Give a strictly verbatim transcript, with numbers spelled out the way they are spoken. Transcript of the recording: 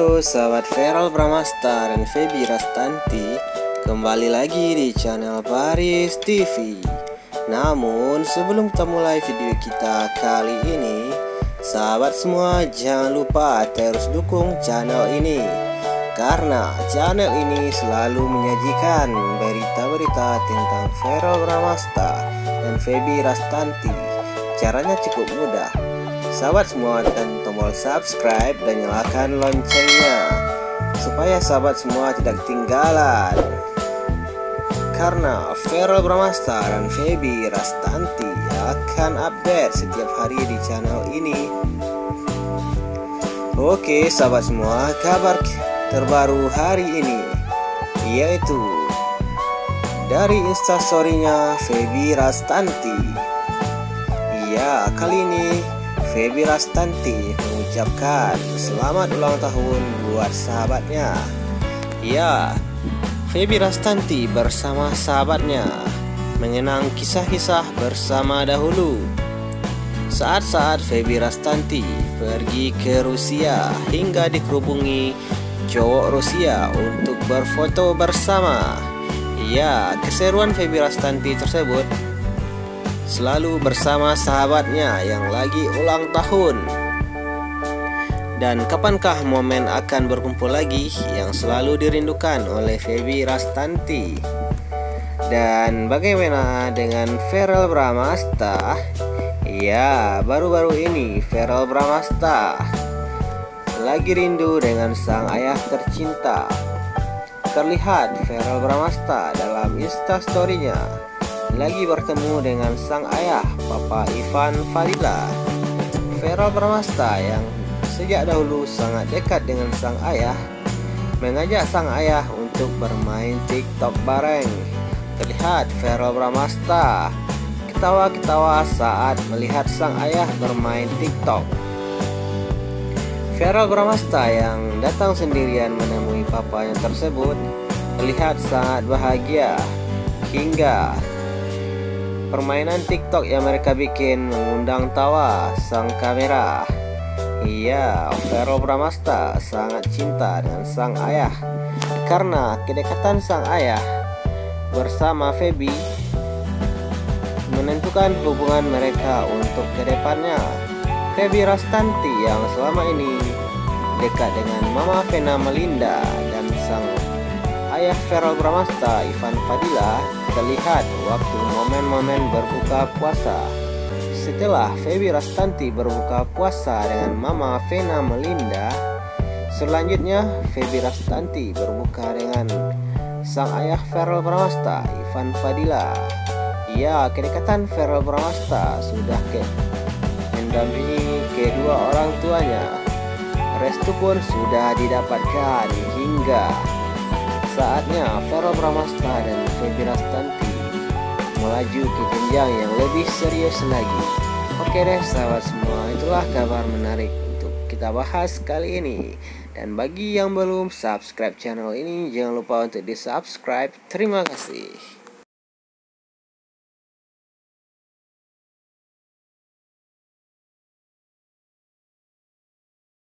Halo sahabat Feral Bramasta dan Feby Rastanti, kembali lagi di channel Paris T V. Namun sebelum kita mulai video kita kali ini, sahabat semua jangan lupa terus dukung channel ini, karena channel ini selalu menyajikan berita-berita tentang Feral Bramasta dan Feby Rastanti. Caranya cukup mudah. Sahabat semua tekan tombol subscribe dan nyalakan loncengnya supaya sahabat semua tidak ketinggalan, karena Feral Bramasta dan Feby Rastanti akan update setiap hari di channel ini. Oke sahabat semua, kabar terbaru hari ini yaitu dari instastorynya Feby Rastanti. Ya, kali ini Feby Rastanti mengucapkan selamat ulang tahun buat sahabatnya. Ya, Feby Rastanti bersama sahabatnya mengenang kisah-kisah bersama dahulu. Saat-saat Feby Rastanti pergi ke Rusia hingga dikerubungi cowok Rusia untuk berfoto bersama. Ya, keseruan Feby Rastanti tersebut selalu bersama sahabatnya yang lagi ulang tahun. Dan kapankah momen akan berkumpul lagi yang selalu dirindukan oleh Feby Rastanti? Dan bagaimana dengan Feral Bramasta? Ya, baru-baru ini Feral Bramasta lagi rindu dengan sang ayah tercinta. Terlihat Feral Bramasta dalam instastorynya lagi bertemu dengan sang ayah, Papa Ivan Fadila. Feral Bramasta yang sejak dahulu sangat dekat dengan sang ayah mengajak sang ayah untuk bermain TikTok bareng. Terlihat Feral Bramasta ketawa-ketawa saat melihat sang ayah bermain TikTok. Feral Bramasta yang datang sendirian menemui papanya tersebut terlihat sangat bahagia, hingga permainan TikTok yang mereka bikin mengundang tawa sang kamera. Iya, Feral Bramasta sangat cinta dengan sang ayah, karena kedekatan sang ayah bersama Feby menentukan hubungan mereka untuk kedepannya. Feby Rastanti yang selama ini dekat dengan Mama Vena Melinda dan sang ayah Feral Bramasta, Ivan Fadila, terlihat waktu momen-momen berbuka puasa. Setelah Feby Rastanti berbuka puasa dengan Mama Vena Melinda, selanjutnya Feby Rastanti berbuka dengan sang ayah Feral Bramasta, Ivan Fadila. Ya, kedekatan Feral Bramasta sudah ke mendampingi kedua orang tuanya. Restu pun sudah didapatkan, hingga saatnya Feral Bramasta dan Feby Rastanti melaju ke jenjang yang lebih serius lagi. Oke deh sahabat semua, itulah kabar menarik untuk kita bahas kali ini. Dan bagi yang belum subscribe channel ini, jangan lupa untuk di subscribe. Terima kasih.